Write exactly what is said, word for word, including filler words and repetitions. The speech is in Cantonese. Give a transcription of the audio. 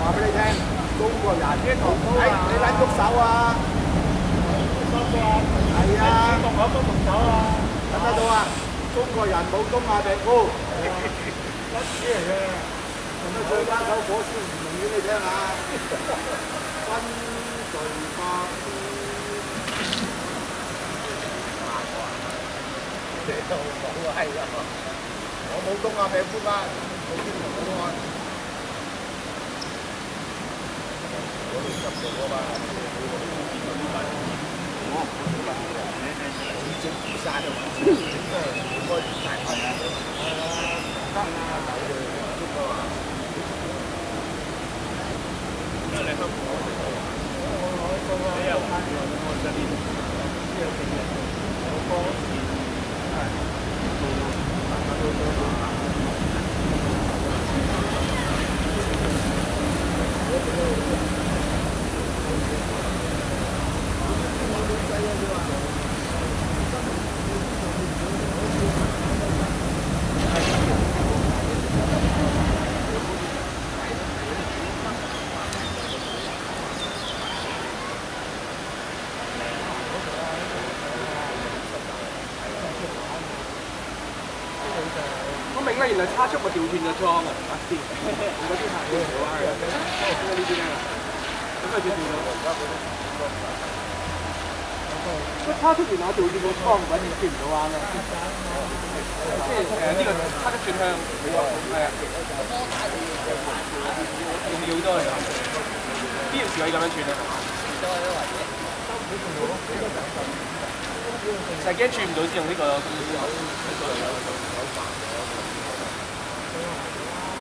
話俾你聽，中國人呢度，誒你撚喐手啊！係啊，動口都動手啊！睇得到啊！中國人冇東亞病夫，乜嘢嚟嘅？咁啊，唱翻首火燒圓明園你聽下。分聚百你都冇係啊！我冇東亞病夫㗎，冇天同東亞。我哋執到嗰班，我整唔晒都整都應該唔大塊啊！得啊，走嘅呢個啊，因為你香港我我我我你又我我這邊呢個經驗，我幫係大家都都啊。 我明啦，原來差速咪調轉咗裝啊！啊啲，嗰啲係調咗啊，因為呢啲咧，咁咪調轉咗。個差速原來我調轉個裝，揾轉唔到彎啦。即係誒呢個差速轉向，係啊，用要好多嚟㗎。呢件事可以咁樣轉啊？就係驚轉唔到先用呢個。